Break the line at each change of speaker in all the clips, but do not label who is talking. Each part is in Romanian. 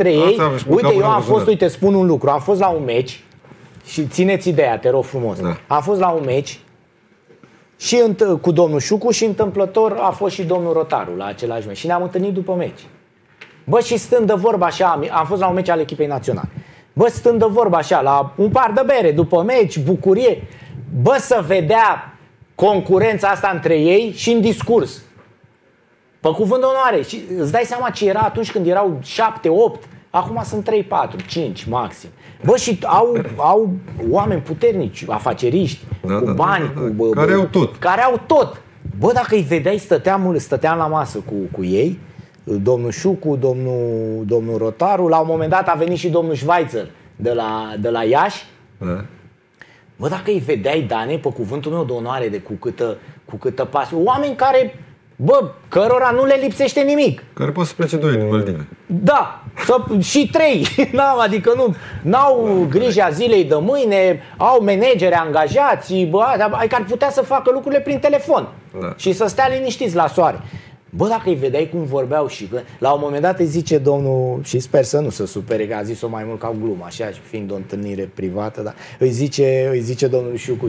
între ei. Uite, eu am fost, uite, spun un lucru, am fost la un meci și țineți ideea, te rog frumos. Da. Am fost la un meci și cu domnul Șucu și întâmplător a fost și domnul Rotaru la același meci și ne-am întâlnit după meci. Bă, și stând de vorba așa, am fost la un meci al echipei naționale. Bă, stând de vorba așa, la un par de bere, după meci, bucurie, bă, să vedea concurența asta între ei și în discurs. Pe cuvânt de onoare. Și îți dai seama ce era atunci când erau 7, 8, acum sunt 3, 4, 5 maxim. Bă, și au oameni puternici, afaceriști, cu bani,
care au tot.
Care au tot. Bă, dacă îi vedeai, stăteam la masă cu ei, domnul Șucu, domnul Rotaru, la un moment dat a venit și domnul Schweitzer de la Iași. Da. Bă, dacă îi vedeai, Dane, pe cuvântul meu de onoare, cu câtă pasiune, oameni care, bă, cărora nu le lipsește nimic.
Care pot să plece 2 în Maldive.
Da, și 3. Adică n-au grija zilei de mâine, au manageri angajați, bă, care ar putea să facă lucrurile prin telefon. Da. Și să stea liniștiți la soare. Bă, dacă îi vedeai cum vorbeau și la un moment dat îi zice domnul, și sper să nu se supere, că a zis-o mai mult ca o glumă, așa, fiind o întâlnire privată, dar îi zice domnul Șucu,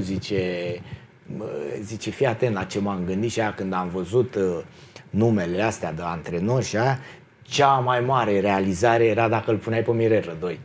zice, fii atent la ce m-am gândit și aia când am văzut numele astea de antrenori și aia, cea mai mare realizare era dacă îl puneai pe Mirel Rădoi.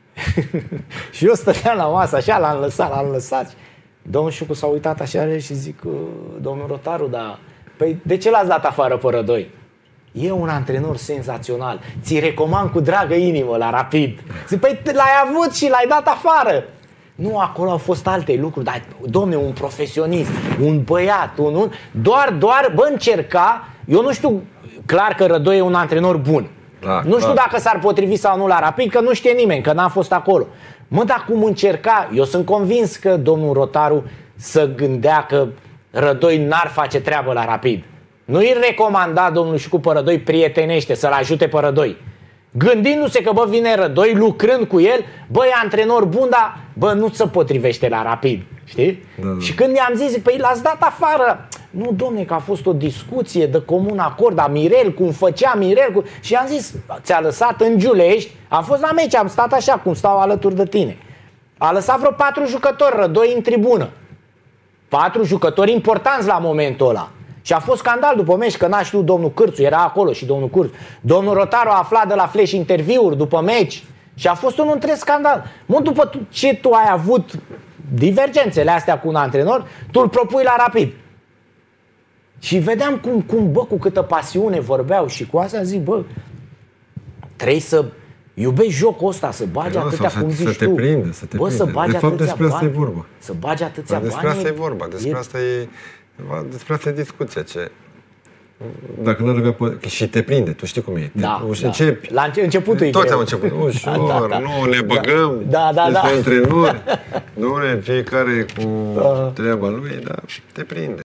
Și eu stăteam la masă, așa, l-am lăsat. Domnul Șucu s-a uitat așa și zic, domnul Rotaru, dar păi de ce l-ați dat afară pe Rădoi? E un antrenor senzațional. Ți recomand cu dragă inimă la Rapid. Zic, păi l-ai avut și l-ai dat afară. Nu, acolo au fost alte lucruri, dar, domne, un profesionist, un băiat, doar, bă, încerca. Eu nu știu clar că Rădoi e un antrenor bun. Da, nu știu dacă s-ar potrivi sau nu la Rapid, că nu știe nimeni, că n-a fost acolo. Mă, dar cum încerca? Eu sunt convins că domnul Rotaru să gândea că Rădoi n-ar face treabă la Rapid. Nu-i recomanda domnul Șucu pe Rădoi prietenește, să-l ajute pe Rădoi. Gândindu-se că, bă, vine Rădoi, lucrând cu el, bă, e antrenor bun, dar, bă, nu se potrivește la Rapid. Știi? Da. Și când i-am zis, păi l-ați dat afară. Nu, domne, că a fost o discuție de comun acord, a Mirel, cum făcea Mirel. Și i-am zis, ți-a lăsat în Giulești, am fost la meci, am stat așa, cum stau alături de tine. A lăsat vreo 4 jucători, Rădoi în tribună. 4 jucători importanți la momentul ăla. Și a fost scandal după meci, că n-a știut domnul Cârțu, era acolo și domnul Cârțu. Domnul Rotaru a aflat de la Flash interviuri după meci și a fost un întreg scandal. Mă, după ce tu ai avut divergențele astea cu un antrenor, tu îl propui la Rapid. Și vedeam cum bă, cu câtă pasiune vorbeau și cu asta zic, bă, trebuie să iubești jocul ăsta, să bagi atâtea, cum zici tu. Bă, să bagi atâția bani.
Despre asta e vorba.
Să bagi atâția bani.
Despre asta e vorba, despre asta e discuția. Dacă nu avea și te prinde, tu știi cum e.
Da,
începi.
La începutul e
toți am început. Ușor, nu ne băgăm. Este antrenori. Nu, fiecare cu treaba lui, dar te prinde.